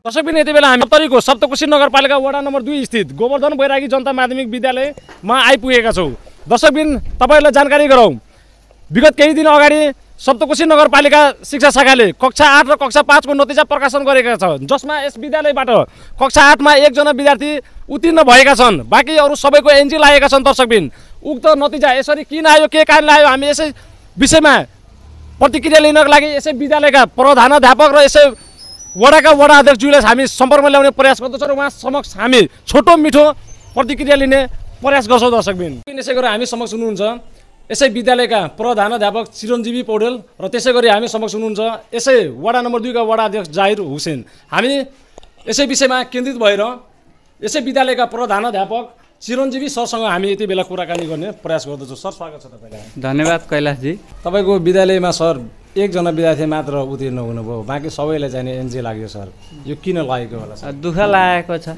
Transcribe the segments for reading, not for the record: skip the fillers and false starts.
दर्शकबिन यति बेला हामी सप्तरीको सप्तकोशी नगरपालिका वडा नम्बर 2 स्थित गोवर्धन बैरागी जनता माध्यमिक विद्यालयमा आइपुगेका छौँ। दर्शकबिन तपाईहरुलाई जानकारी गरौँ, विगत केही दिन अगाडि सप्तकोशी नगरपालिका शिक्षा शाखाले कक्षा 8 र कक्षा 5 को नतिजा प्रकाशन गरेका छ, जसमा यस विद्यालयबाट कक्षा 8 मा एकजना विद्यार्थी उत्तीर्ण भएका छन्, बाँकी अरु सबैको एनजी लागेका छन्। दर्शकबिन उक्त नतिजा यसरी किन आयो, के कारण आयो, हामी यसै विषयमा प्रतिक्रिया लिनको लागि यसै विद्यालयका प्रधानाध्यापक र यसै वडाका वडा अध्यक्षज्यूलाई हामी सम्पर्कमा ल्याउने प्रयास गर्दछौँ र उहाँ समक्ष हामी छोटो मिठो प्रतिक्रिया लिने प्रयास गर्छौँ। दर्शकबिन यसै गरी हामी समक्ष हुनुहुन्छ यसै विद्यालयका प्रधानाध्यापक चिरञ्जीवी पौडेल र त्यसै गरी हामी समक्ष हुनुहुन्छ यसै वडा नम्बर 2 का वडा अध्यक्ष जाहिर हुसेन। हामी यसै विषयमा केन्द्रित भएर यसै विद्यालयका प्रधानाध्यापक चिरञ्जीवी सरसँग हामी यति बेला कुराकानी गर्ने प्रयास गर्दछौँ। सर, स्वागत छ तपाईलाई। धन्यवाद कैलाशजी। तपाईको विद्यालयमा सर एकजना विद्यार्थी मात्र उत्तीर्ण हुनुभयो, बाँकी सबैलाई चाहिँ एनजी लाग्यो। सर, यो किन लागेको होला? सर, दुःख लागेको छ।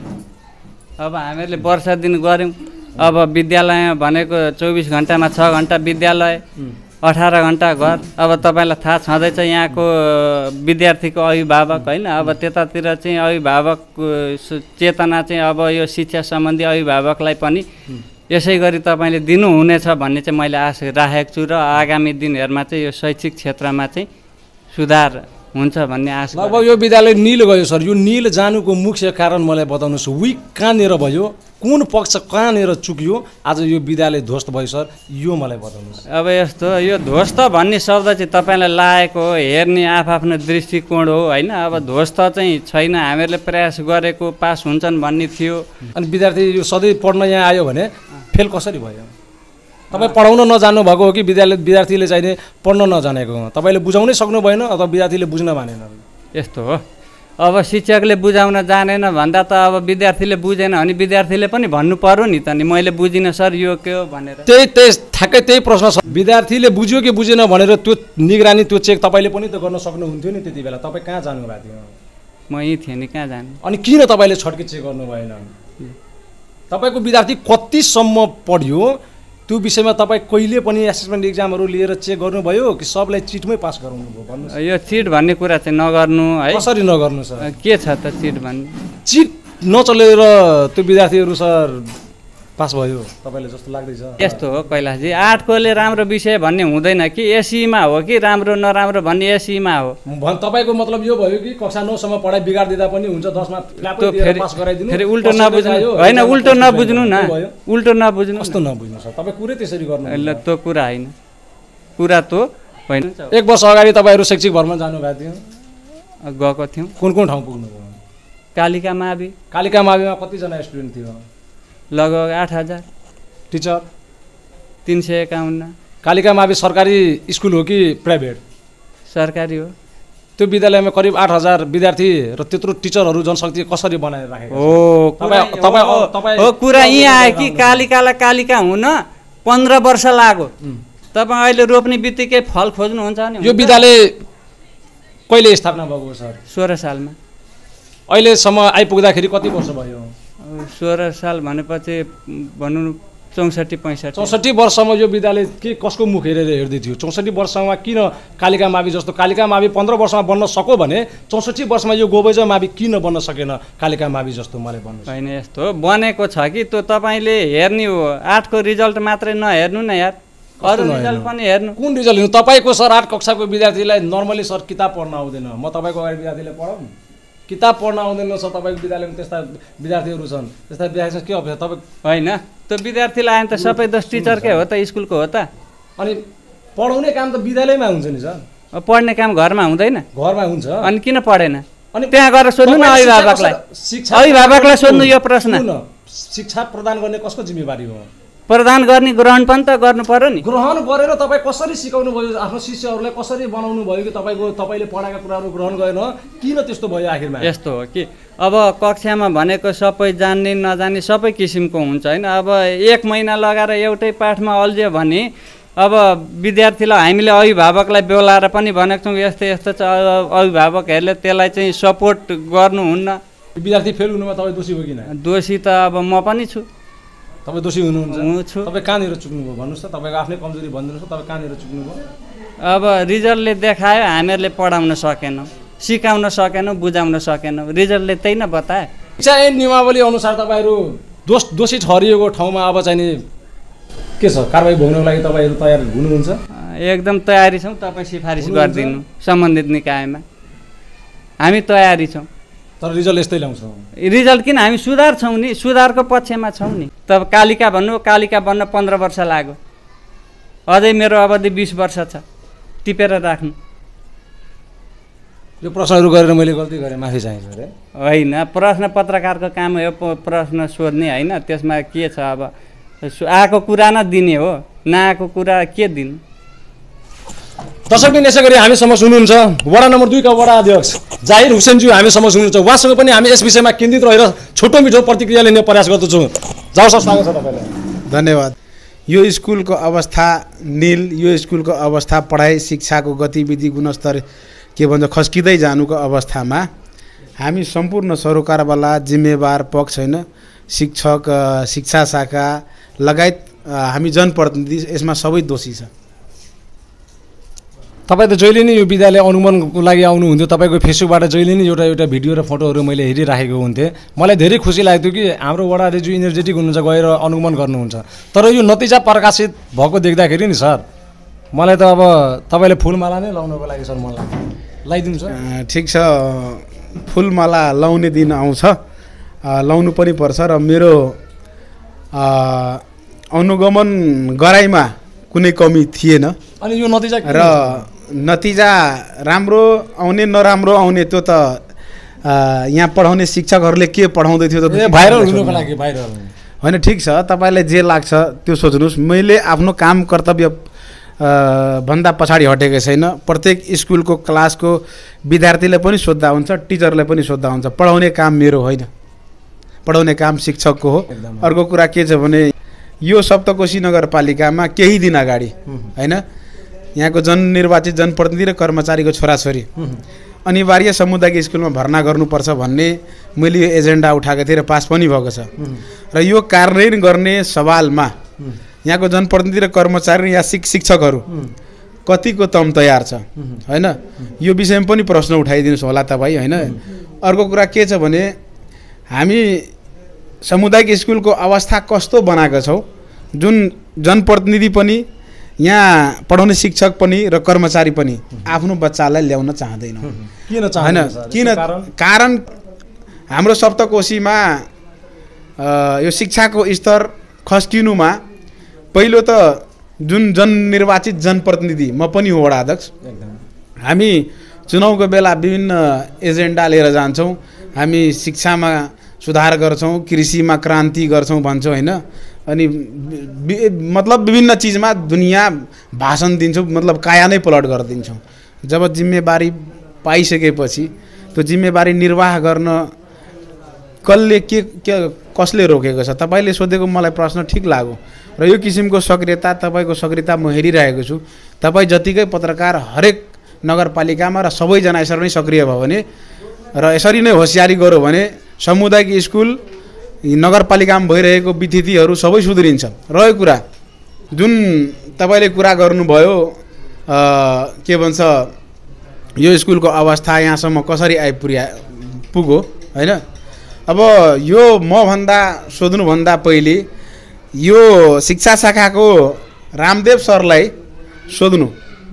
अब हामीहरूले वर्ष दिन गऱ्यौँ, अब विद्यालय भनेको 24 घण्टामा 6 घण्टा विद्यालय, 18 घण्टा घर। अब तपाईँलाई थाहा छँदैछ यहाँको विद्यार्थीको अभिभावक होइन, अब त्यतातिर चाहिँ अभिभावकको चेतना चाहिँ अब यो शिक्षा सम्बन्धी अभिभावकलाई पनि यसै गरी तपाईँले दिनुहुनेछ भन्ने चाहिँ मैले आशा राखेको छु र आगामी दिनहरूमा चाहिँ यो शैक्षिक क्षेत्रमा चाहिँ सुधार हुन्छ भन्ने आशा। अब यो विद्यालय नील गयो सर, यो नील जानुको मुख्य कारण मलाई बताउनुहोस्, विक कहाँनिर भयो, कुन पक्ष कहाँनिर चुक्यो, आज यो विद्यालय ध्वस्त भयो सर, यो मलाई बताउनुहोस्। अब यस्तो, यो ध्वस्त भन्ने शब्द चाहिँ तपाईँलाई लागेको हो, हेर्ने आफ्नो दृष्टिकोण हो होइन। अब ध्वस्त चाहिँ छैन, हामीहरूले प्रयास गरेको पास हुन्छन् भन्ने थियो। अनि विद्यार्थी यो सधैँ पढ्न यहाँ आयो भने फेल कसरी भयो? तपाईँ पढाउन नजान्नु भएको हो कि विद्यार्थीले चाहिने पढ्न नजानेको हो? तपाईँले बुझाउनै सक्नु भएन अथवा विद्यार्थीले बुझ्न मानेन? यस्तो हो, अब शिक्षकले बुझाउन जानेन भन्दा त अब विद्यार्थीले बुझेन भने विद्यार्थीले पनि भन्नु पर्यो नि त, नि मैले बुझिनँ सर यो के हो भनेर। ठ्याक्कै त्यही प्रश्न छ, विद्यार्थीले बुझ्यो कि बुझेन भनेर त्यो निगरानी त्यो चेक तपाईँले पनि त गर्न सक्नुहुन्थ्यो नि। त्यति बेला तपाईँ कहाँ जानुभएको थियो? म यहीँ थिएँ नि, कहाँ जानु। अनि किन तपाईँले छड्के चेक गर्नु भएन? तपाईँको विद्यार्थी कतिसम्म पढ्यो त्यो विषयमा तपाईँ कहिले पनि एसेसमेन्ट इक्जामहरू लिएर चेक गर्नुभयो कि सबलाई चिटमै पास गराउनु भयो? भन्नुहोस्। यो चिट भन्ने कुरा चाहिँ नगर्नु है। कसरी नगर्नु सर? के छ त चिट भन्ने? चिट नचलेर त्यो विद्यार्थीहरू सर पास भयो तपाईँले जस्तो लाग्दैछ? यस्तो हो कैलाशजी, 8 कोले राम्रो विषय भन्ने हुँदैन कि एसीमा हो कि राम्रो नराम्रो भन्ने एसीमा हो। तपाईँको मतलब यो भयो कि कक्षा 9 सम्म पढाइ बिगारिदिँदा पनि हुन्छ, 10 मा पास गराइदिनु। फेरि उल्टो नबुझ्नु होइन, उल्टो नबुझ्नु न, उल्टो नबुझ्नु। कस्तो नबुझ्नु सर? तपाईँ कुरै त्यसरी गर्नु? ल त्यो कुरा होइन, कुरा त होइन। 1 वर्ष अगाडि तपाईँहरू शैक्षिक भ्रमण जानुभएको थियो? गएको थियौँ। कुन कुन ठाउँ पुग्नुभयो? कालिका मावि। कालिका माविमा कतिजना स्टुडेन्ट थियो? लगभग 8000। टिचर? 351। कालिका मावि सरकारी स्कुल हो कि प्राइभेट? सरकारी हो। त्यो विद्यालयमा करिब 8000 विद्यार्थी र त्यत्रो टिचरहरू जनशक्ति कसरी बनाएर राखेको हो? कुरा यहाँ आयो कि कालिकालाई कालिका हुन 15 वर्ष लाग्यो। तपाईँ अहिले रोप्ने बित्तिकै फल खोज्नुहुन्छ भने? यो विद्यालय कहिले स्थापना भएको सर? 16 सालमा। अहिलेसम्म आइपुग्दाखेरि कति वर्ष भयो? 16 साल भनेपछि भनौँ 64-65। 64 वर्षमा यो विद्यालय के कसको मुख हेरेर हेर्दै थियो? 64 वर्षमा किन कालिका मावि जस्तो? कालिका मावि 15 वर्षमा बन्न सक्यो भने 64 वर्षमा यो गोबैजा मावि किन बन्न सकेन कालिका मावि जस्तो? मलाई भन्नुहोस्। होइन यस्तो बनेको छ कि त्यो तपाईँले हेर्ने हो, 8 को रिजल्ट मात्रै नहेर्नु न यार, अरू रिजल्ट पनि हेर्नु। कुन रिजल्ट हेर्नु? तपाईँको सर 8 कक्षाको विद्यार्थीलाई नर्मली सर किताब पढ्न आउँदैन, म तपाईँको अगाडि विद्यार्थीलाई पढाउँ? किताब पढ्न आउँदैन सर तपाईँको विद्यालयमा, त्यस्ता विद्यार्थीहरू छन्, त्यस्ता विद्यार्थी के अपेक्षा? तपाईँ होइन त्यो विद्यार्थीलाई आयो त सबै दोष टिचरकै हो त, स्कुलको हो त। अनि पढाउने काम त विद्यालयमा हुन्छ नि सर, पढ्ने काम घरमा हुँदैन? घरमा हुन्छ। अनि किन पढेन? अनि त्यहाँ गएर सोध्नु न अभिभावकलाई, अभिभावकलाई सोध्नु यो प्रश्न। शिक्षा प्रदान गर्ने कसको जिम्मेवारी हो? प्रदान गर्ने ग्रहण पनि त गर्नु पर्यो नि। ग्रहण गरेर तपाईँ कसरी सिकाउनु भयो? आफ्नो शिष्यहरूलाई कसरी बनाउनु भयो कि तपाईँले पढाएका कुराहरू ग्रहण गरेन? किन त्यस्तो भयो आखिरमा? यस्तो हो कि अब कक्षामा भनेको सबै जान्ने नजान्ने सबै किसिमको हुन्छ होइन। अब 1 महिना लगाएर एउटै पाठमा अल्झ्यो भने अब विद्यार्थीलाई हामीले अभिभावकलाई बोलाएर पनि भनेको छौँ यस्तो यस्तो छ, अभिभावकहरूले त्यसलाई चाहिँ सपोर्ट गर्नुहुन्न। विद्यार्थी फेल हुनुमा तपाईँ दोषी हो कि? दोषी त अब म पनि छु। तपाईँ दोषी हुनुहुन्छ? छु। तपाईँ कहाँनिर चुक्नुभयो भन्नुहोस् त? तपाईँको आफ्नै कमजोरी भनिदिनुहोस् त, तपाईँ कहाँनिर चुक्नुभयो? अब रिजल्टले देखायो हामीहरूले पढाउन सकेनौँ, सिकाउन सकेनौँ, बुझाउन सकेनौँ। रिजल्टले त्यही न बताए। शिक्षा ऐन नियमावली अनुसार तपाईँहरू दोषी ठहरिएको ठाउँमा अब चाहिँ नि के छ कारबाही भोग्नको लागि तपाईँहरू तयार हुनुहुन्छ? एकदम तयारी छौँ। तपाईँ सिफारिस गरिदिनु सम्बन्धित निकायमा, हामी तयारी छौँ। तर रिजल्ट यस्तै ल्याउँछौँ। रिजल्ट किन, हामी सुधार छौँ नि, सुधारको पक्षमा छौँ नि। तब कालिका भन्नु, कालिका बन्न 15 वर्ष लाग्यो, अझै मेरो अवधि 20 वर्ष छ, टिपेर राख्नु। यो प्रश्नहरू गरेर मैले गल्ती गरेँ, माफी चाहन्छु अरे। होइन, प्रश्न पत्रकारको काम हो प्रश्न सोध्ने, होइन त्यसमा के छ। अब आएको कुरा न दिने हो, नआएको कुरा के दिनु। दर्शकबिन यसै गरी हामी समक्ष हुनुहुन्छ वडा नम्बर 2 का वडा अध्यक्ष जाहिर हुसेनज्यू हामी समक्ष हुनुहुन्छ। उहाँसँग पनि हामी यस विषयमा केन्द्रित रहेर छोटो मिठो प्रतिक्रिया लिने प्रयास गर्दछौँ। जाऊ सर, स्वागत छ तपाईँलाई। धन्यवाद। यो स्कुलको अवस्था नील, यो स्कुलको अवस्था पढाइ शिक्षाको गतिविधि गुणस्तर के भन्छ खस्किँदै जानुको अवस्थामा हामी सम्पूर्ण सरोकारवाला जिम्मेवार पक्ष होइन, शिक्षक, शिक्षा शाखा लगायत हामी जनप्रतिनिधि यसमा सबै दोषी छ। तपाईँ त जहिले नै यो विद्यालय अनुगमनको लागि आउनुहुन्थ्यो। तपाईँको फेसबुकबाट जहिले नै एउटा भिडियो र फोटोहरू मैले हेरिराखेको हुन्थेँ। मलाई धेरै खुसी लाग्थ्यो कि हाम्रो वडा अध्यक्ष इनर्जेटिक हुनुहुन्छ, गएर अनुगमन गर्नुहुन्छ। तर यो नतिजा प्रकाशित भएको देख्दाखेरि नि सर, मलाई त अब तपाईँले फुलमाला नै लाउनको लागि सर मन लाग्छ। लगाइदिनु सर। ठिक छ, फुलमाला लाउने दिन आउँछ, लाउनु पनि पर्छ। र मेरो अनुगमन गराइमा कुनै कमी थिएन। अनि यो नतिजा र नतिजा राम्रो आउने नराम्रो आउने त्यो त यहाँ पढाउने शिक्षकहरूले के पढाउँदै थियो त भाइरल हुनुको लागि भाइरल होइन। ठिक छ, तपाईँलाई जे लाग्छ त्यो सोच्नुहोस्। मैले आफ्नो काम कर्तव्य भन्दा पछाडि हटेको छैन। प्रत्येक स्कुलको क्लासको विद्यार्थीलाई पनि सोद्धा हुन्छ, टिचरलाई पनि सोद्धा हुन्छ। पढाउने काम मेरो होइन, पढाउने काम शिक्षकको हो। अर्को कुरा के छ भने यो सप्तकोशी नगरपालिकामा केही दिन अगाडि होइन, यहाँको जननिर्वाचित जनप्रतिनिधि र कर्मचारीको छोराछोरी अनिवार्य सामुदायिक स्कुलमा भर्ना गर्नुपर्छ भन्ने मैले यो एजेन्डा उठाएको थिएँ र पास पनि भएको छ। र यो कार्यान्वयन गर्ने सवालमा यहाँको जनप्रतिनिधि र कर्मचारी या शिक्षकहरू कतिको तम तयार छ होइन, यो विषयमा पनि प्रश्न उठाइदिनुहोस् होला तपाईँ होइन। अर्को कुरा के छ भने हामी सामुदायिक स्कुलको अवस्था कस्तो बनाएका छौँ, जुन जनप्रतिनिधि पनि यहाँ पढाउने शिक्षक पनि र कर्मचारी पनि आफ्नो बच्चालाई ल्याउन चाहँदैन। किन होइन, किन कारण हाम्रो सप्तकोशीमा यो शिक्षाको स्तर खस्किनुमा पहिलो त जुन जननिर्वाचित जनप्रतिनिधि म पनि हो वडा अध्यक्ष, हामी चुनावको बेला विभिन्न एजेन्डा लिएर जान्छौँ। हामी शिक्षामा सुधार गर्छौँ, कृषिमा क्रान्ति गर्छौँ भन्छौँ होइन। अनि मतलब विभिन्न चिजमा दुनियाँ भाषण दिन्छौँ, मतलब काया नै पलट गरिदिन्छौँ। जब जिम्मेवारी पाइसकेपछि त्यो जिम्मेवारी निर्वाह गर्न कसले कसले रोकेको छ? तपाईँले सोधेको मलाई प्रश्न ठिक लाग्यो र यो किसिमको सक्रियता, तपाईँको सक्रियता म हेरिरहेको छु। तपाईँ जतिकै पत्रकार हरेक नगरपालिकामा र सबैजना यसरी नै सक्रिय भयो भने र यसरी नै होसियारी गऱ्यो भने सामुदायिक स्कुल नगरपालिकामा भइरहेको विथितिहरू सबै सुध्रिन्छ। रहेको कुरा जुन तपाईँले कुरा गर्नुभयो के भन्छ यो स्कुलको अवस्था यहाँसम्म कसरी पुग्यो होइन। अब यो मभन्दा सोध्नुभन्दा पहिले यो शिक्षा शाखाको रामदेव सरलाई सोध्नु।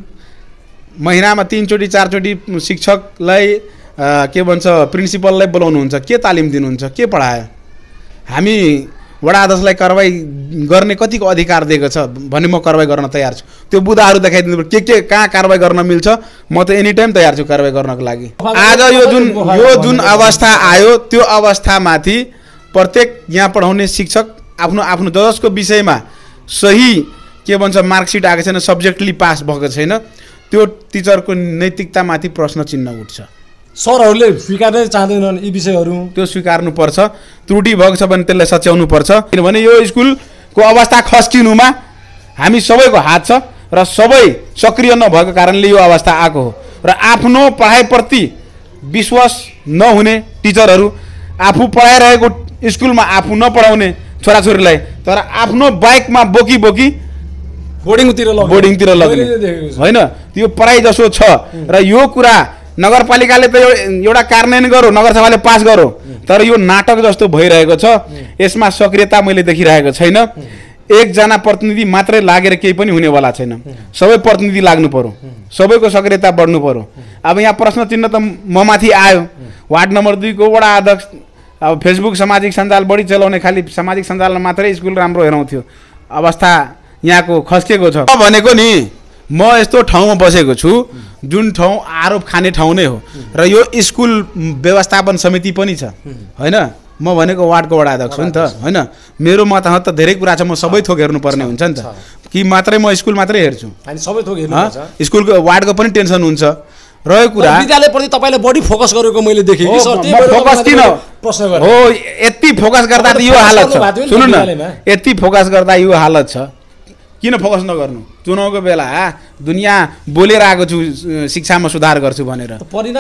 महिनामा 3 चोटि 4 चोटि शिक्षकलाई के भन्छ प्रिन्सिपललाई बोलाउनुहुन्छ, के तालिम दिनुहुन्छ, के पढायो? हामी वडा अध्यक्षलाई कारवाही गर्ने कतिको अधिकार दिएको छ भने म कारवाही गर्न तयार छु। त्यो बुदाहरू देखाइदिनु, के कहाँ कारवाही गर्न मिल्छ, म त एनी टाइम तयार छु कारवाही गर्नको लागि। आज यो जुन अवस्था आयो त्यो अवस्थामाथि प्रत्येक यहाँ पढाउने शिक्षक आफ्नो आफ्नो जसको विषयमा सही के भन्छ मार्कसिट आएको छैन, सब्जेक्टली पास भएको छैन, त्यो टिचरको नैतिकतामाथि प्रश्न चिन्ह उठ्छ। सरहरूले स्वीकार्नै चाहँदैनन् यी विषयहरू, त्यो स्वीकार्नुपर्छ। त्रुटि भएको छ भने त्यसलाई सच्याउनुपर्छ। किनभने यो स्कुलको अवस्था खस्किनुमा हामी सबैको हात छ र सबै सक्रिय नभएको कारणले यो अवस्था आएको हो। र आफ्नो पढाइप्रति विश्वास नहुने टिचरहरू, आफू पढाइरहेको स्कुलमा आफू नपढाउने छोराछोरीलाई तर आफ्नो बाइकमा बोकी बोर्डिङतिर लग्ने होइन, त्यो पढाइ जसो छ। र यो कुरा नगरपालिकाले त एउटा कार्यान्वयन गरो, नगरसभाले पास गरो, तर यो नाटक जस्तो भइरहेको छ। यसमा सक्रियता मैले देखिरहेको छैन। एकजना प्रतिनिधि मात्रै लागेर केही पनि हुनेवाला छैन। सबै प्रतिनिधि लाग्नु पर्यो, सबैको सक्रियता बढ्नु पर्यो। अब यहाँ प्रश्न चिन्ह त म माथि आयो। वार्ड नम्बर 2 को वडा अध्यक्ष अब फेसबुक सामाजिक सञ्जाल बढी चलाउने, खालि सामाजिक सञ्जालमा मात्रै स्कुल राम्रो हेराउँथ्यो। अवस्था यहाँको खस्किएको छ भनेको नि। म यस्तो ठाउँमा बसेको छु जुन ठाउँ आरोप खाने ठाउँ नै हो, र यो स्कुल व्यवस्थापन समिति पनि छ होइन। म भनेको वार्डको वडा अध्यक्ष हो नि त होइन। मेरो मतामत त धेरै कुरा छ, म सबै थोक हेर्नुपर्ने हुन्छ नि त, कि मात्रै म स्कुल मात्रै हेर्छु। सबै थोक हेर्नुपर्छ। स्कुलको वार्डको पनि टेन्सन हुन्छ। रहेको कुरा विद्यालयप्रति तपाईँले बढी फोकस गरेको मैले देखेँ कि सर। फोकस किन प्रश्न गरेँ हो, यति फोकस गर्दा त यो हालत छ। सुन्नु न, यति फोकस गर्दा यो हालत छ, किन फोकस नगर्नु? चुनावको बेला दुनियाँ बोलेर आएको छु शिक्षामा सुधार गर्छु भनेर,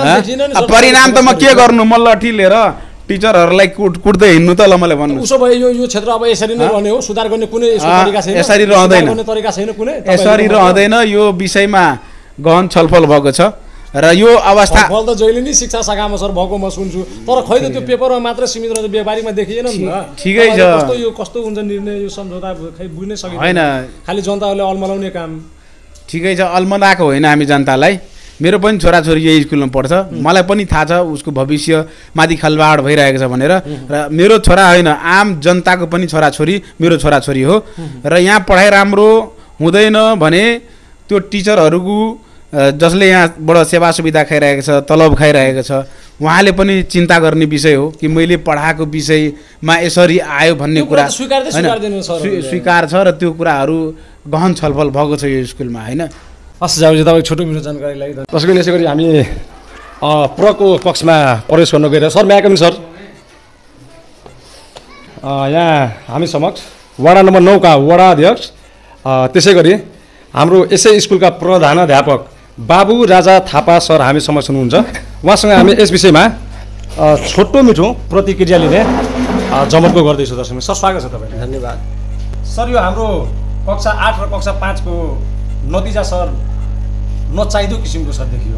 परिणाम त म के गर्नु? म लठी लिएर टिचरहरूलाई कुट्दै हिँड्नु त ल मलाई भन्नु। उसो भए यो क्षेत्र अब यसरी नै रहने हो? सुधार गर्ने कुनै तरिका छैन? यसरी रहँदैन, तरिका छैन कुनै, यसरी रहँदैन। यो विषयमा गहन छलफल भएको छ र यो अवस्था फल त जहिले नि शिक्षा शाखामा सर भएको म सुन्छु, तर खै त त्यो पेपरमा मात्र सीमित रहन्छ, व्यापारीमा देखिएन नि त। ठिकै छ, कस्तो हुन्छ निर्णय, यो सम्झौता खै बुझ्नै सकिँदैन होइन। खालि जनताले अल्मलाउने काम। ठिकै छ, अल्मलाएको होइन हामी जनतालाई। मेरो पनि छोराछोरी यही स्कुलमा पढ्छ, मलाई पनि थाहा छ उसको भविष्य माथि खलबाड भइरहेको छ भनेर। र मेरो छोरा होइन, आम जनताको पनि छोराछोरी मेरो छोराछोरी हो। र यहाँ पढाइ राम्रो हुँदैन भने त्यो टिचरहरूको जसले यहाँबाट सेवा सुविधा खाइरहेको छ, तलब खाइरहेको छ, उहाँले पनि चिन्ता गर्ने विषय हो कि मैले पढाएको विषयमा यसरी आयो भन्ने कुरा स्वीकार छ। र त्यो कुराहरू गहन छलफल भएको छ यो स्कुलमा होइन। हस् जाउजी, तपाईँको छोटो मिठो जानकारी लागि त्यसको यसै गरी हामी प्रको पक्षमा प्रवेश गर्न गइरहेको। सर म्याकम सर, यहाँ हामी समक्ष वडा नम्बर 9 का वडा अध्यक्ष, त्यसै गरी हाम्रो यसै स्कुलका प्रधानाध्यापक बाबु राजा थापा सर हामी समक्ष हुनुहुन्छ। उहाँसँग हामी यस विषयमा छोटो मिठो प्रतिक्रिया लिने जमर्को गर्दैछु। दर्शक सर स्वागत छ तपाईँलाई। धन्यवाद सर। यो हाम्रो कक्षा 8 र कक्षा 5 को नतिजा सर नचाहिँदो किसिमको सर देखियो।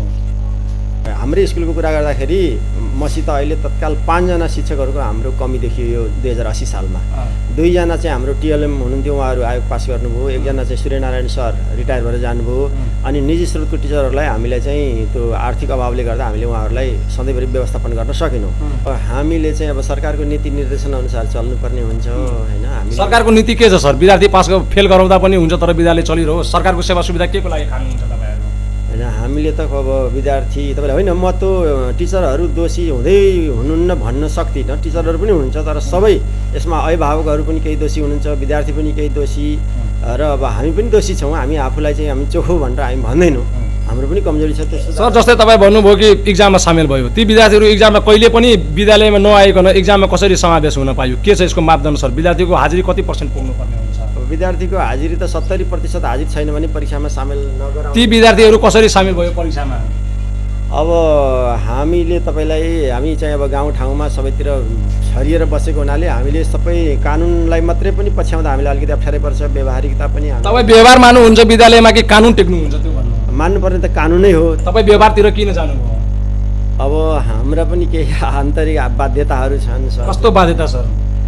हाम्रो स्कुलको कुरा गर्दाखेरि मसित अहिले तत्काल 5 जना शिक्षकहरूको हाम्रो कमी देखियो यो 2080 सालमा। 2 जना चाहिँ हाम्रो टिएलएम हुनुहुन्थ्यो, उहाँहरू आयोग पास गर्नुभयो। 1 जना चाहिँ सूर्यनारायण सर रिटायर भएर जानुभयो। अनि निजी स्रोतको टिचरहरूलाई हामीले चाहिँ त्यो आर्थिक अभावले गर्दा हामीले उहाँहरूलाई सधैँभरि व्यवस्थापन गर्न सकेनौँ। हामीले चाहिँ अब सरकारको नीति निर्देशन अनुसार चल्नुपर्ने हुन्छ होइन। हामी सरकारको नीति के छ सर? विद्यार्थी पास फेल गराउँदा पनि हुन्छ तर विद्यालय चलिरहोस्, सरकारको सेवा सुविधा के को लागि खानुहुन्छ तपाईँहरू? होइन, हामीले त अब विद्यार्थी तपाईँले होइन, म त टिचरहरू दोषी हुँदै हुनुहुन्न भन्न सक्दिनँ। टिचरहरू पनि हुनुहुन्छ, तर सबै यसमा अभिभावकहरू पनि केही दोषी हुनुहुन्छ, विद्यार्थी पनि केही दोषी, र अब हामी पनि दोषी छौँ। हामी आफूलाई चाहिँ हामी चोखो भनेर हामी भन्दैनौँ, हाम्रो पनि कमजोरी छ। त्यस्तो सर जस्तै तपाईँ भन्नुभयो कि इक्जाममा सामेल भयो, ती विद्यार्थीहरू इक्जाममा कहिले पनि विद्यालयमा नआइकन इक्जाममा कसरी समावेश हुन पायो? के छ यसको मापदण्ड सर? विद्यार्थीको हाजिरी कति % पुग्नुपर्ने हुन्छ? विद्यार्थीको हाजिरी त 70% हाजिर छैन भने परीक्षामा सामेल नगराउँ। ती विद्यार्थीहरू कसरी सामेल भयो परीक्षामा? अब हामीले तपाईलाई हामी चाहिँ अब गाउँठाउँमा सबैतिर छरिएर बसेको हुनाले हामीले सबै कानुनलाई मात्रै पनि पछ्याउँदा हामीलाई अलिकति अप्ठ्यारै पर्छ। व्यवहारिकता पनि तपाईँ व्यवहार मान्नुहुन्छ विद्यालयमा कि कानुन टेक्नुहुन्छ? त्यो भन्नु मान्नुपर्ने त कानुनै हो। तपाईँ व्यवहारतिर किन जानुभयो? अब हाम्रा पनि केही आन्तरिक बाध्यताहरू छन् सर। कस्तो बाध्यता सर?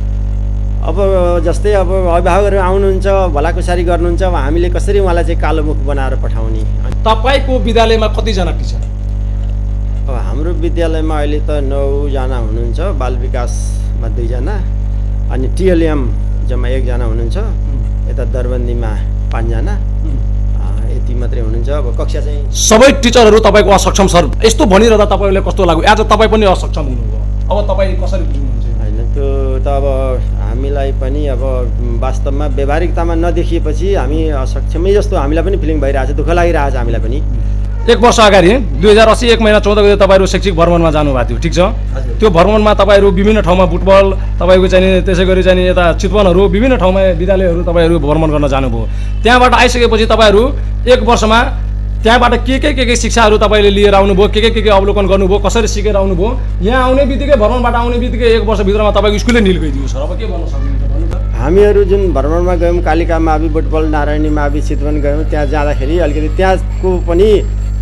अब जस्तै अब अभिभावकहरू आउनुहुन्छ, भलाकुसारी गर्नुहुन्छ, अब हामीले कसरी उहाँलाई चाहिँ कालो मुख बनाएर पठाउने? तपाईँको विद्यालयमा कतिजना टिचर? अब हाम्रो विद्यालयमा अहिले त 9 जना हुनुहुन्छ, बाल विकासमा 2 जना, अनि टिएलएम जम्मा 1 जना हुनुहुन्छ, यता दरबन्दीमा 5 जना, यति मात्रै हुनुहुन्छ। अब कक्षा चाहिँ सबै टिचरहरू तपाईँको असक्षम सर यस्तो भनिरहँदा तपाईँलाई कस्तो लाग्यो? आज तपाईँ पनि असक्षम हुनुभयो, अब तपाईँ कसरी बुझ्नुहुन्छ? होइन, त्यो त अब हामीलाई पनि अब वास्तवमा व्यवहारिकतामा नदेखिएपछि हामी असक्षमै जस्तो हामीलाई पनि फिलिङ भइरहेछ, दुःख लागिरहेछ हामीलाई पनि। 1 वर्ष अगाडि 2080 1 महिना 14 गते तपाईँहरू शैक्षिक भ्रमणमा जानुभएको थियो, ठिक छ? त्यो भ्रमणमा तपाईँहरू विभिन्न ठाउँमा फुटबल, तपाईँको चाहिँ त्यसै गरी चाहिँ यता चितवनहरू विभिन्न ठाउँमा विद्यालयहरू तपाईँहरू भ्रमण गर्न जानुभयो। त्यहाँबाट आइसकेपछि तपाईँहरू 1 वर्षमा त्यहाँबाट के शिक्षाहरू तपाईँले लिएर आउनुभयो, के अवलोकन गर्नुभयो, कसरी सिकेर आउनुभयो? यहाँ आउने बित्तिकै भ्रमणबाट आउने बित्तिकै 1 वर्षभित्रमा तपाईँको स्कुलै निल गइदियो सर, अब के भन्न सक्नुहुन्छ भन्नु त? हामीहरू जुन भ्रमणमा गयौँ, कालिका मावि, बुटबल, नारायणी मावि, चितवन गयौँ, त्यहाँ जाँदाखेरि अलिकति त्यहाँको पनि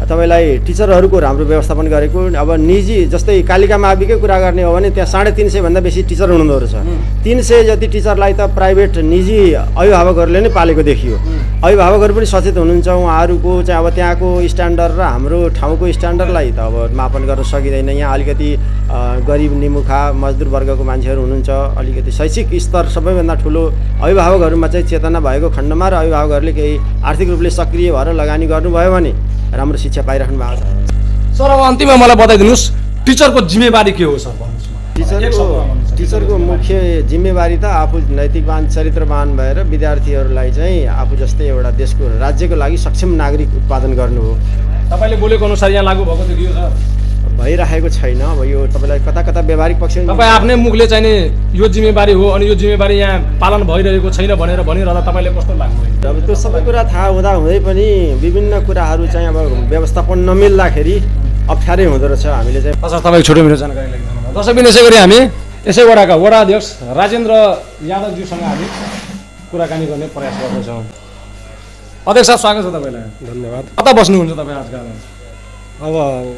तपाईँलाई टिचरहरूको राम्रो व्यवस्थापन गरेको। अब निजी जस्तै कालिका माविकै कुरा गर्ने हो भने त्यहाँ 350 भन्दा बेसी टिचर हुनुहुँदो रहेछ। 300 जति टिचरलाई त प्राइभेट निजी अभिभावकहरूले नै पालेको देखियो। अभिभावकहरू पनि सचेत हुनुहुन्छ। उहाँहरूको चाहिँ अब त्यहाँको स्ट्यान्डर्ड र हाम्रो ठाउँको स्ट्यान्डर्डलाई त अब मापन गर्न सकिँदैन। यहाँ अलिकति गरिब निमुखा मजदुर वर्गको मान्छेहरू हुनुहुन्छ। अलिकति शैक्षिक स्तर सबैभन्दा ठुलो अभिभावकहरूमा चाहिँ चेतना भएको खण्डमा र अभिभावकहरूले केही आर्थिक रूपले सक्रिय भएर लगानी गर्नुभयो भने राम्रो शिक्षा पाइराख्नु भएको छ। सर अब अन्तिममा मलाई बताइदिनुहोस् टिचरको जिम्मेवारी के हो सर भन्नुहोस्। टिचरको मुख्य जिम्मेवारी त आफू नैतिकवान चरित्रवान भएर विद्यार्थीहरूलाई चाहिँ आफू जस्तै एउटा देशको राज्यको लागि सक्षम नागरिक उत्पादन गर्नु हो। तपाईँले बोलेको अनुसार यहाँ लागू भएको देखियो सर भइरहेको छैन। अब यो तपाईँलाई कता कता व्यावहारिक पक्ष तपाईँ आफ्नै मुखले चाहिँ नि यो जिम्मेवारी हो अनि यो जिम्मेवारी यहाँ पालन भइरहेको छैन भनेर भनिरहँदा तपाईँले कस्तो लाग्नुभयो? अब त्यो सबै कुरा थाहा हुँदै पनि विभिन्न कुराहरू चाहिँ अब व्यवस्थापन नमिल्दाखेरि अप्ठ्यारै हुँदो रहेछ। हामीले चाहिँ सर तपाईँको छोटो मेरो जानकारी लागि दर्शक बिन यसै गरी हामी यसै वडाका वडा अध्यक्ष राजेन्द्र यादवज्यूसँग हामी कुराकानी गर्ने प्रयास गर्दैछौँ। अध्यक्ष साहब स्वागत छ तपाईँलाई। धन्यवाद। कता बस्नुहुन्छ तपाईँ आजकल? अब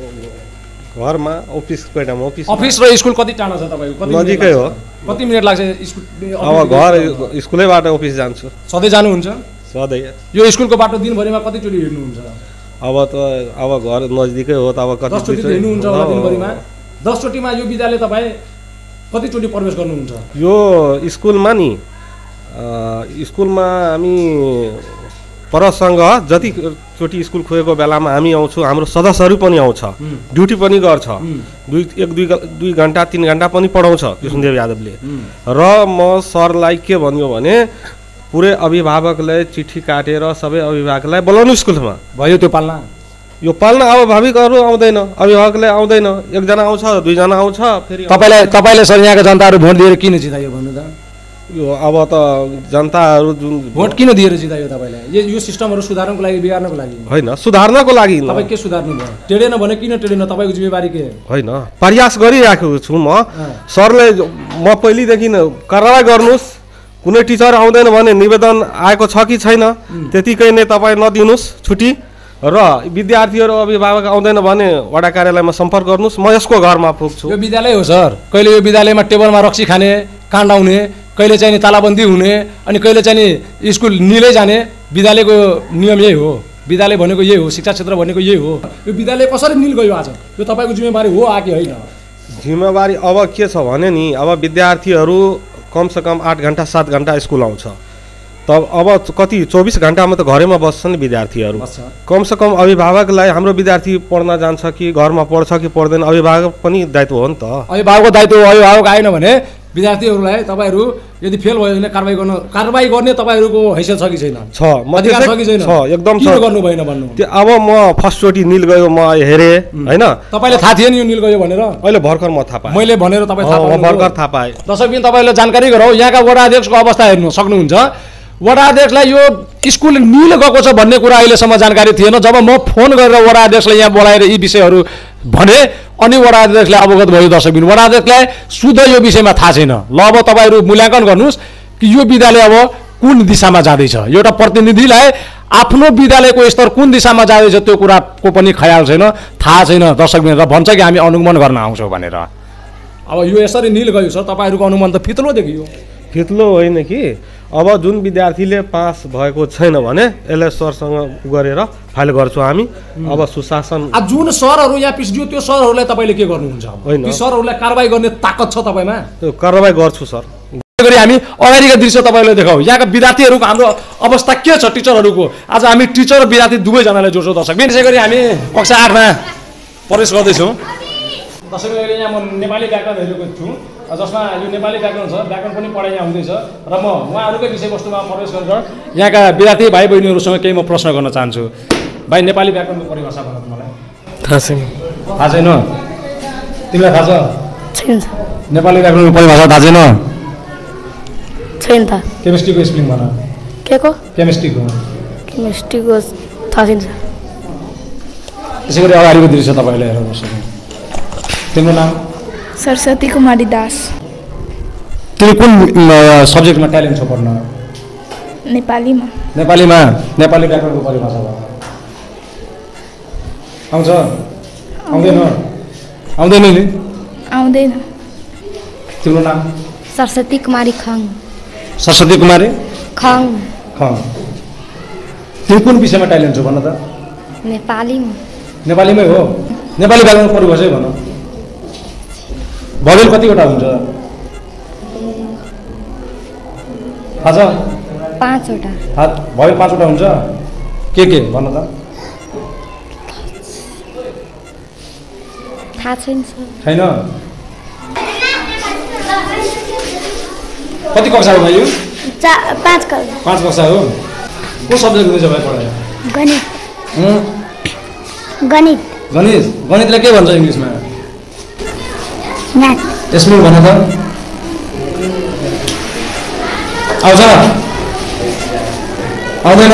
घरमा अफिस र स्कुल कति टाढा छ तपाईँको? नजिकै हो। कति मिनट लाग्छ स्कुल? अब घर स्कुलैबाट अफिस जान्छु। सधैँ जानुहुन्छ? सधैँ। यो स्कुलको बाटो दिनभरिमा कतिचोटि हिँड्नुहुन्छ? अब घर नजिकै हो त अब कति 10 चोटि हिँड्नुहुन्छ होला दिनभरिमा? 10 चोटिमा यो विद्यालय तपाईँ कतिचोटि प्रवेश गर्नुहुन्छ? यो स्कुलमा नि स्कुलमा हामी परसँग जति चोटि स्कुल खोएको बेलामा हामी आउँछौँ। हाम्रो सदस्यहरू पनि आउँछ, ड्युटी पनि गर्छ। 2 घन्टा 3 घन्टा पनि पढाउँछ कृष्णदेव यादवले। र म सरलाई के भन्यो भने पुरै अभिभावकलाई चिठी काटेर सबै अभिभावकलाई बोलाउनु स्कुलमा। भयो त्यो पाल्ना? यो पाल्ना अब अभिभावकहरू आउँदैन, अभिभावकले आउँदैन। 1 जना आउँछ, 2 जना आउँछ। फेरि तपाईँले सर यहाँका जनताहरू भोट दिएर किन जितायो भन्नु त? यो अब त जनताहरू जुन भोट किन दिएर जितायो तपाईँलाई? यो सिस्टमहरू सुधार्नको लागि बिगार्नको लागि होइन, सुधार्नको लागि। तपाईँ के सुधार्नु भयो? टेडेन भने किन टेडेन? तपाईँको जिम्मेवारी के? होइन, प्रयास गरिराखेको छु म। सरले म पहिलेदेखि कारवाही गर्नुहोस्, कुनै टिचर आउँदैन भने निवेदन आएको छ कि छैन त्यतिकै नै तपाईँ नदिनुहोस् छुट्टी। र विद्यार्थीहरू अभिभावक आउँदैन भने वडा कार्यालयमा सम्पर्क गर्नुहोस्, म यसको घरमा पुग्छु। यो विद्यालय हो सर। कहिले यो विद्यालयमा टेबलमा रक्सी खाने, काण्डाउने, कहिले चाहिँ तालाबन्दी हुने, अनि कहिले चाहिँ स्कुल निलै जाने। विद्यालयको नियम यही हो। विद्यालय भनेको यही हो, शिक्षा क्षेत्र भनेको यही हो। यो विद्यालय कसरी निल गयो आज? यो तपाईँको जिम्मेवारी हो कि होइन? जिम्मेवारी अब के छ भने नि, अब विद्यार्थीहरू कमसेकम 8 घन्टा 7 घन्टा स्कुल आउँछ। तब अब कति 24 घन्टामा त घरैमा बस्छन् विद्यार्थीहरू। कमसेकम अभिभावकलाई हाम्रो विद्यार्थी पढ्न जान्छ कि घरमा पढ्छ कि पढ्दैन, अभिभावक पनि दायित्व हो नि त। अभिभावकको दायित्व हो। अभिभावक आएन भने विद्यार्थीहरूलाई तपाईँहरू यदि फेल भयो भने कारबाही गर्ने तपाईँहरूको हैसियत छ कि छैन? छ, अधिकार छ कि छैन? छ, एकदम छ। किन गर्नु भएन भन्नु? अब म फर्स्ट चोटि निल गयो म हेरेँ होइन। तपाईँले थाहा थिएन यो निल गयो भनेर? अहिले भर्खर म थाहा पाएँ। मैले भनेर तपाईँ थाहा पाउनु? भर्खर थाहा पाएँ। दर्शकबिन तपाईँलाई जानकारी गरौँ, यहाँका वडा अध्यक्षको अवस्था हेर्नु सक्नुहुन्छ। वडा अध्यक्षलाई यो स्कुल निल गएको छ भन्ने कुरा अहिलेसम्म जानकारी थिएन। जब म फोन गरेर वडा अध्यक्षलाई यहाँ बोलाएर यी विषयहरू भने अनि वडा अध्यक्षलाई अवगत भयो। दर्शकबिन वडा अध्यक्षलाई शुद्ध यो विषयमा थाहा छैन। ल अब तपाईँहरू मूल्याङ्कन गर्नुहोस् कि यो विद्यालय अब कुन दिशामा जाँदैछ। एउटा प्रतिनिधिलाई आफ्नो विद्यालयको स्तर कुन दिशामा जाँदैछ त्यो कुराको पनि ख्याल छैन, थाहा छैन दर्शकबिन। र भन्छ कि हामी अनुगमन गर्न आउँछौँ भनेर। अब यो यसरी निल गयो सर, तपाईँहरूको अनुमान त फितलो देखियो। फितलो होइन कि, अब जुन विद्यार्थीले पास भएको छैन भने यसलाई सरसँग गरेर फाइल गर्छौँ हामी। अब सुशासन जुन सरहरू यहाँ पिछडियो त्यो सरहरूलाई तपाईँले के गर्नुहुन्छ? होइन, ती सरहरूलाई कारबाही गर्ने ताकत छ तपाईँमा? त्यो कारबाही गर्छु सर। गरी हामी अगाडिका दृश्य तपाईँलाई देखाउँ। यहाँका विद्यार्थीहरूको हाम्रो अवस्था के छ टिचरहरूको? आज हामी टिचर र विद्यार्थी दुवैजनालाई जोड्छौँ दर्शक। त्यसै गरी हामी कक्षा 8मा प्रवेश गर्दैछौँ। दर्शक अहिले यहाँ म नेपाली व्याकरण हेरेको छु, जसमा यो नेपाली व्याकरण छ, व्याकरण पनि पढाइ यहाँ हुँदैछ। र म उहाँहरूकै विषयवस्तुमा प्रवेश गरेर यहाँका विद्यार्थी भाइ बहिनीहरूसँग केही म प्रश्न गर्न चाहन्छु। भाइ, नेपाली व्याकरणको परिभाषा भन मलाई। थाहा छैन। थाहा छैन? तिमीलाई थाहा छ? छैन। नेपाली व्याकरणको परिभाषा थाहा छैन? छैन थाहा। केमिस्ट्रीको स्पेलिङ भन। के को? केमिस्ट्रीको थाहा छैन। त्यसै गरी अगाडिको दृश्य तपाईँले हेर्नु सक्नु। तिम्रो नाम? सरस्वती कुमारी दास। तिमी कुन सब्जेक्टमा ट्यालेन्ट छ पढ्न? नेपालीमा। नेपालीमा नेपाली व्याकरणको परिभाषा भयो। आउँछ आउँदैन आउँदैन नि आउँदैन तिम्रो नाम सरस्वती कुमारी खङ सरस्वती कुमारी खङ तिमी कुन विषयमा ट्यालेन्ट छौ भन त नेपालीमा नेपालीमै हो नेपाली भाषामा परिभाषै भन भवेल कतिवटा हुन्छ थाहा छ 5वटा भवेल 5वटा हुन्छ के भन त थाहा छैन छैन कति कक्षा हो भाइ यो 5 कक्षा हो को सब्जेक्ट हुँदैछ भाइ पढाइ गणित गणितलाई के भन्छ इङ्ग्लिसमा म्याथ यसमा भन त आउँछ आउँदैन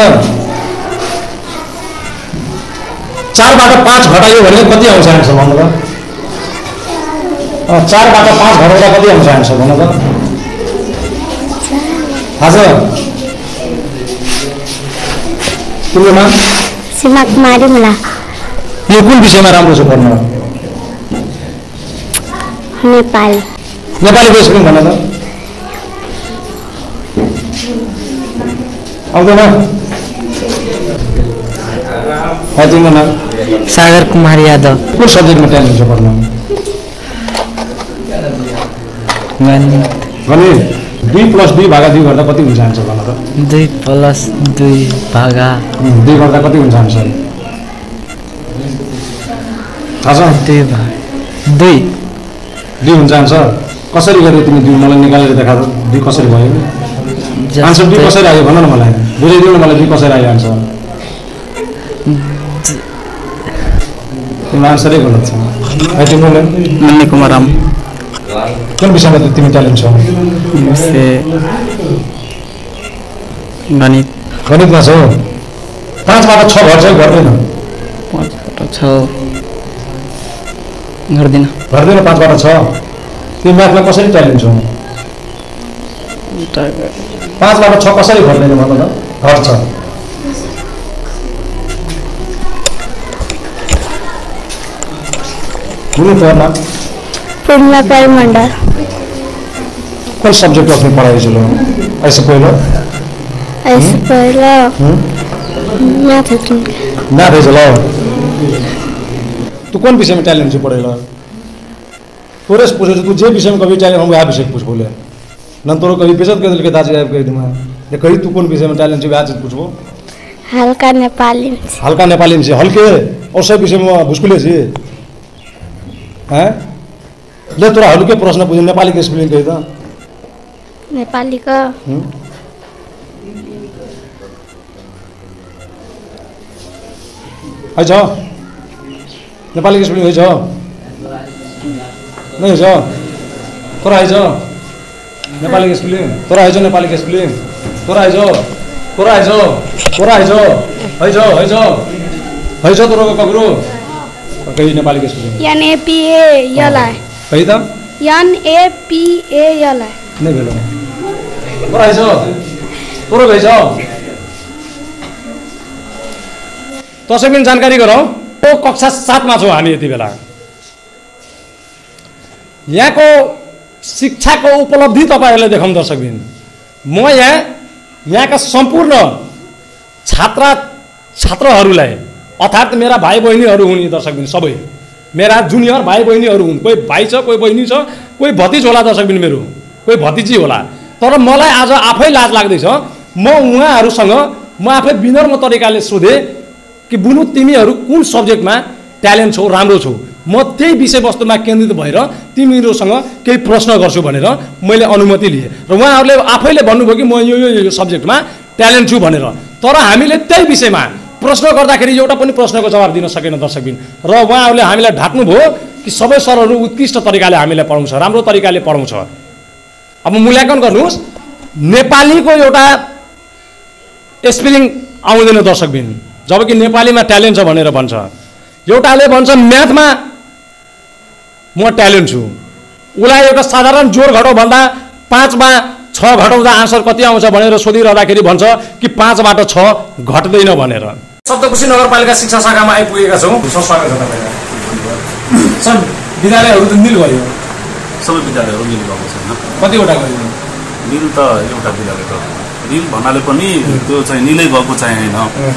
4बाट 5 घटायो भने कति आउँछ आन्सर भन्नु त 4बाट 5 घटाउँदा कति आउँछ आन्सर भन्नु त थाहा छ तिम्रो नाम सीमा कुमारी मुला यो कुन विषयमा राम्रो छ पढ्न नेपाली बेस पनि भन त आउँदैन तिम्रो नाम सागर कुमार यादव कुन सब्जेक्टमा ट्यालेन्ट छ पढ्न गणित 2 + 2 भागा 2 गर्दा कति हुन्छ आन्सर भन त 2 + 2 भागा 2 गर्दा कति हुन्छ आन्सर थाहा छ 2 हुन्छ आन्सर कसरी गर्यो तिमी 2 मलाई निकालेर देखा त 2 कसरी भयो आन्सर 2 कसरी आयो भन न मलाई बुझाइदिनु न मलाई 2 कसरी आयो आन्सर तिम्रो आन्सरै गलत छ तिम्रो नन्दी कुमार राम कुन विषयमा तिमी ट्यालेन्ट छौ गणितमा छौ 5बाट 6 घट्छ घट्दैन 5बाट 6 गर्दैन 5बाट 6 तिमी म्याथमा कसरी ट्यालेन्ट छौ 5बाट 6 कसरी घट्दैन भन त घट्छ पूर्णिमा प्यारी मण्डल कौन सब्जेक्ट अपने पढ़ाई चलो ऐसे पहले मैथ है चलो तू कौन विषय में टैलेंट से पढ़ेगा तोरे से पूछे तू जे विषय में कभी टैलेंट हम वह विषय पूछ बोले न तो कभी बेजत कर दिल के दाजी आए कह दूँगा ये कहीं तू कौन विषय में टैलेंट से वह चीज पूछबो हल्का नेपाली में से हल्के और सब विषय में भुसकुले से हैं ले तोरा हल्के प्रश्न पूछे नेपाली के स्पेलिंग कही था नेपाली का है छ नेपाली के स्पेलिंग है छ नहीं छ तोरा है छ नेपाली के स्पेलिंग तोरा है छ नेपाली के स्पेलिंग तोरा है छ तोरा है छ तोरा है छ है छ है छ है छ तोरा ककरो कही नेपाली के स्पेलिंग NAPA यला कही था NAPA यला नहीं भेलो तोरा है छ तोरा है छ तसै पनि जानकारी गरौँ ओ कक्षा 7 मा छौँ हामी यति बेला यहाँको शिक्षाको उपलब्धि तपाईहरुले देखाउँ दर्शकबिन म यहाँका सम्पूर्ण छात्रहरूलाई अर्थात् मेरा भाइ बहिनीहरू हुन् दर्शकबिन सबै मेरा जुनियर भाइ बहिनीहरू हुन् कोही भाइ छ कोही बहिनी छ कोही भतिज होला दर्शकबिन मेरो कोही भतिजी होला तर मलाई आज आफै लाज लाग्दैछ म उहाँहरूसँग म आफै विनम्र तरिकाले सोधे कि बुनु तिमीहरू कुन सब्जेक्टमा ट्यालेन्ट छौ राम्रो छौ म त्यही विषयवस्तुमा केन्द्रित भएर तिमीहरूसँग केही प्रश्न गर्छु भनेर मैले अनुमति लिए र उहाँहरूले आफैले भन्नुभयो कि म यो सब्जेक्टमा ट्यालेन्ट छु भनेर तर हामीले त्यही विषयमा प्रश्न गर्दाखेरि एउटा पनि प्रश्नको जवाब दिन सकेन दर्शकबिन र उहाँहरूले हामीलाई ढाक्नुभयो कि सबै सरहरू उत्कृष्ट तरिकाले हामीलाई पढाउँछ राम्रो तरिकाले पढाउँछ अब मूल्याङ्कन गर्नुहोस् नेपालीको एउटा स्पेलिङ आउँदैन दर्शकबिन जबकि नेपालीमा ट्यालेन्ट छ भनेर भन्छ एउटाले भन्छ म्याथमा म ट्यालेन्ट छु उसलाई एउटा साधारण जोड घटाउ भन्दा 5 मा 6 घटाउँदा आन्सर कति आउँछ भनेर सोधिरहँदाखेरि भन्छ कि 5 बाट 6 घट्दैन भनेर सप्तकोशी नगरपालिका शिक्षा शाखामा आइपुगेका छौँ। स्वागत छ तपाईँलाई। सर, विद्यालयहरू त निल भयो, सबै विद्यालयहरू निल भएको छैन। कतिवटा गयो? निल त एउटा विद्यालय त निल भन्नाले पनि त्यो चाहिँ निलै भएको चाहिँ होइन।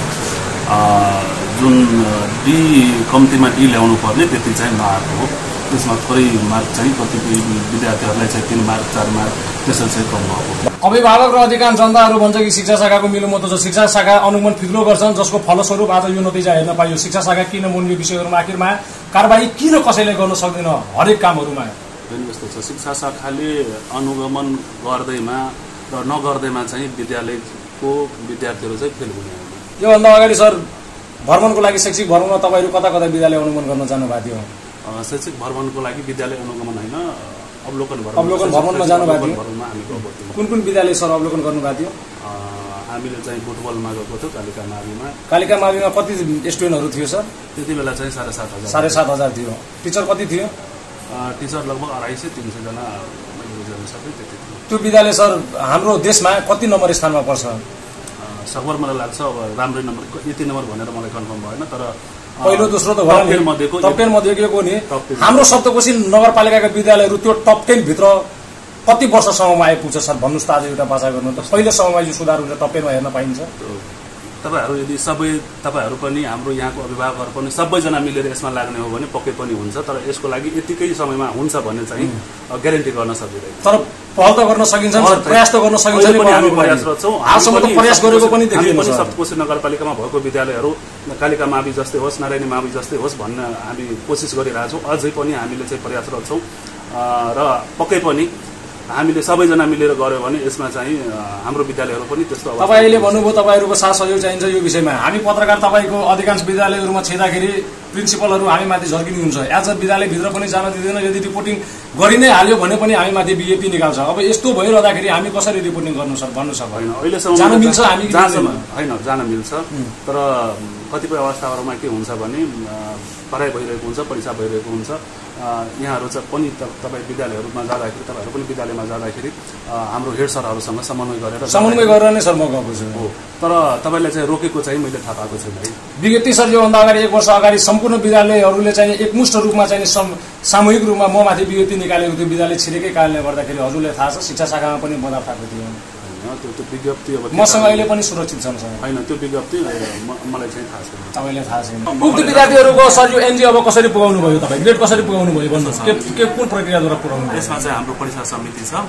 जुन डी कम्तीमा डी ल्याउनु पर्ने त्यति चाहिँ नआएको हो। त्यसमा थोरै मार्क चाहिँ कतिपय विद्यार्थीहरूलाई चाहिँ 3 मार्क 4 मार्क त्यसरी चाहिँ कम भएको। अभिभावक र अधिकांश जनताहरू भन्छ कि शिक्षा शाखाको मिलोमतो छ, शिक्षा शाखा अनुगमन फिक्रो गर्छन्, जसको फलस्वरूप आज यो नतिजा हेर्न पाइयो। शिक्षा शाखा किन मूल्य विषयहरूमा आखिरमा कारबाही किन कसैले गर्न सक्दैन हरेक कामहरूमा? यस्तो छ, शिक्षा शाखाले अनुगमन गर्दैमा र नगर्दैमा चाहिँ विद्यालयको विद्यार्थीहरू चाहिँ फेल हुने। योभन्दा अगाडि सर भ्रमणको लागि शैक्षिक भ्रमणमा तपाईँहरू कता कता विद्यालय अनुगमन गर्न जानुभएको थियो? शैक्षिक भ्रमणको लागि विद्यालय अनुगमन होइन, अवलोकन भ्रमणमा जानुभएको थियो। कुन कुन विद्यालय सर अवलोकन गर्नुभएको थियो? हामीले चाहिँ फुटबलमा गएको थियो, कालिका माविमा। कालिका माविमा कति स्टुडेन्टहरू थियो सर? त्यति बेला चाहिँ 7,500 7,500 थियो। टिचर कति थियो? टिचर लगभग 250-300 जना सबै त्यति थियो। त्यो विद्यालय सर हाम्रो देशमा कति नम्बर स्थानमा पर्छ? सकभर मलाई लाग्छ अब राम्रै नम्बर, यति नम्बर भनेर मलाई कन्फर्म भएन, तर पहिलो दोस्रो त होला नि, टप 10 मध्येको नि। हाम्रो सप्तकोशी नगरपालिकाका विद्यालयहरू त्यो टप 10 भित्र कति वर्षसम्ममा आइपुग्छ सर? भन्नुहोस् त, आज एउटा भाषा गर्नु त पहिलो समयमा यो सुधार हुन्छ, टप 10 मा हेर्न पाइन्छ? तपाईँहरू यदि तपाईँहरू पनि हाम्रो यहाँको अभिभावकहरू पनि सबैजना मिलेर यसमा लाग्ने हो भने पक्कै पनि हुन्छ, तर यसको लागि यतिकै समयमा हुन्छ भन्ने चाहिँ ग्यारेन्टी गर्न सकिँदैन। तर पहल त गर्न सकिन्छ, प्रयास त गर्न सकिन्छ नि। हामी प्रयासरत छौँ। हालसम्म त प्रयास गरेको पनि देखिन्छ। सप्तकोशी नगरपालिकामा भएको विद्यालयहरू कालिका मावि जस्तै होस्, नारायणी मावि जस्तै होस् भन्न हामी कोसिस गरिरहेछौँ। अझै पनि हामीले चाहिँ प्रयासरत छौँ र पक्कै पनि हामीले सबैजना मिलेर गऱ्यो भने यसमा चाहिँ हाम्रो विद्यालयहरू पनि त्यस्तो अवस्था। तपाईँले भन्नुभयो तपाईँहरूको साथ सहयोग चाहिन्छ यो विषयमा। हामी पत्रकार तपाईँको अधिकांश विद्यालयहरूमा छिर्दाखेरि प्रिन्सिपलहरू हामी माथि झर्किनुहुन्छ। एज अ विद्यालयभित्र पनि जान दिँदैन, यदि रिपोर्टिङ गरि नै हाल्यो भने पनि हामी माथि बिएपी निकाल्छ। अब यस्तो भइरहँदाखेरि हामी कसरी रिपोर्टिङ गर्नु सर? भन्नु सक्छ? होइन, अहिलेसम्म जान मिल्छ, हामी होइन जान मिल्छ, तर कतिपय अवस्थाहरूमा के हुन्छ भने पढाइ भइरहेको हुन्छ, परीक्षा भइरहेको हुन्छ। यहाँहरू चाहिँ पनि तपाईँ विद्यालयहरूमा जाँदाखेरि, तपाईँहरू पनि विद्यालयमा जाँदाखेरि हाम्रो हेड सरहरूसँग समन्वय गरेर नै सर म गएको छु। हो, तर तपाईँलाई चाहिँ रोकेको चाहिँ मैले थाहा पाएको छैन है। विगत सर योभन्दा अगाडि 1 वर्ष अगाडि सम्पूर्ण विद्यालयहरूले चाहिँ एकमुष्ट रूपमा चाहिँ सामूहिक रूपमा म माथि विज्ञप्ति निकालेको थियो। विद्यालय छिरेकै कारणले गर्दाखेरि हजुरलाई थाहा छ, शिक्षा शाखामा पनि बदलाव भएको थियो। त्यो विज्ञप्ति अब मसँग अहिले पनि सुरक्षित छ सर? होइन, त्यो विज्ञप्ति मलाई चाहिँ थाहा छैन। तपाईँलाई थाहा छैन? उक्त विद्यार्थीहरूको सर यो एनजिओ अब कसरी पुगाउनु भयो? तपाईँ ग्रेड कसरी पुगाउनु भयो भन्नुहोस्? के कुन प्रक्रियाद्वारा पुगाउनु भयो? यसमा चाहिँ हाम्रो परीक्षा समिति छ,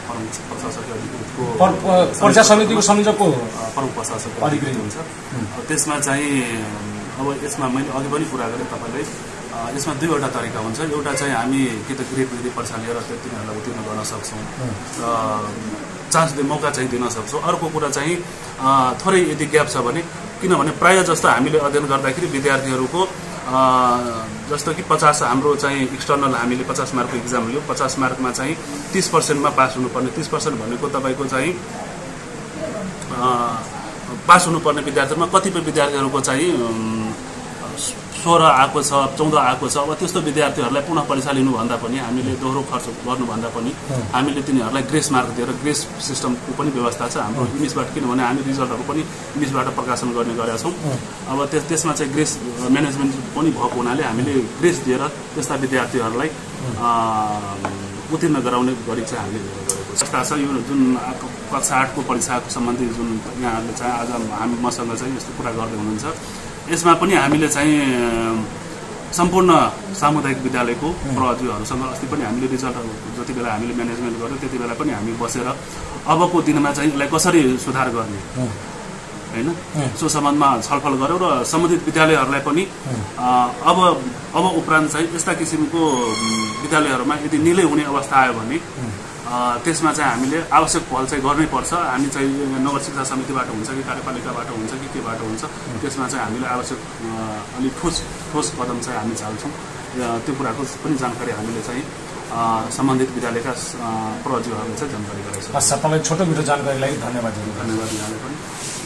परीक्षा समितिको संयोजकको प्रमुख प्रशासक अधिकृत हुन्छ। त्यसमा चाहिँ अब यसमा मैले अघि पनि कुरा गरेँ तपाईँलाई, यसमा 2वटा तरिका हुन्छ। एउटा चाहिँ हामी कि त ग्रेड विधि परीक्षा लिएर तिनीहरूलाई उत्तीर्ण गर्न सक्छौँ र चान्स मौका चाहिँ दिन सक्छौँ। अर्को कुरा चाहिँ थोरै यदि ग्याप छ भने, किनभने प्रायः जस्तो हामीले अध्ययन गर्दाखेरि विद्यार्थीहरूको जस्तो कि 50 हाम्रो चाहिँ एक्सटर्नल हामीले 50 मार्कको इक्जाम लियो, 50 मार्कमा चाहिँ 30%मा पास हुनुपर्ने। 30% भनेको तपाईँको चाहिँ पास हुनुपर्ने विद्यार्थीहरूमा कतिपय विद्यार्थीहरूको चाहिँ 16 आएको छ, 14 आएको छ। अब त्यस्तो विद्यार्थीहरूलाई पुनः परीक्षा लिनुभन्दा पनि हामीले दोहोरो खर्च गर्नुभन्दा पनि हामीले तिनीहरूलाई ग्रेस मार्क दिएर ग्रेस सिस्टमको पनि व्यवस्था छ हाम्रो इमेजबाट, किनभने हामी रिजल्टहरू पनि इमेजबाट प्रकाशन गर्ने गरेका छौँ। अब त्यसमा चाहिँ ग्रेस म्यानेजमेन्ट पनि भएको हुनाले हामीले ग्रेस दिएर त्यस्ता विद्यार्थीहरूलाई उत्तीर्ण गराउने गरी चाहिँ हामीले गरेको छ। यो जुन कक्षा 8को परीक्षाको सम्बन्धी जुन यहाँहरूले चाहिँ आज हामी मसँग चाहिँ यस्तो कुरा गर्दै हुनुहुन्छ, यसमा पनि हामीले चाहिँ सम्पूर्ण सामुदायिक विद्यालयको प्रहरीहरूसँग अस्ति पनि हामीले रिजल्टहरू जति बेला हामीले म्यानेजमेन्ट गर्यो त्यति बेला पनि हामी बसेर अबको दिनमा चाहिँ यसलाई कसरी सुधार गर्ने होइन सो सम्बन्धमा छलफल गऱ्यौँ र सम्बन्धित विद्यालयहरूलाई पनि अब उपरान्त चाहिँ यस्ता किसिमको विद्यालयहरूमा यदि निलै हुने अवस्था आयो भने त्यसमा चाहिँ हामीले आवश्यक पहल चाहिँ गर्नै पर्छ। हामी चाहिँ नगर शिक्षा समितिबाट हुन्छ कि कार्यपालिकाबाट हुन्छ कि केबाट हुन्छ, त्यसमा चाहिँ हामीले आवश्यक अलिक ठोस कदम चाहिँ हामी चाल्छौँ। त्यो कुराको पनि जानकारी हामीले चाहिँ सम्बन्धित विद्यालयका प्रहरीहरूले चाहिँ जानकारी गराउँछौँ। तपाईँ छोटो मिठो जानकारीलाई धन्यवाद। यहाँलाई पनि।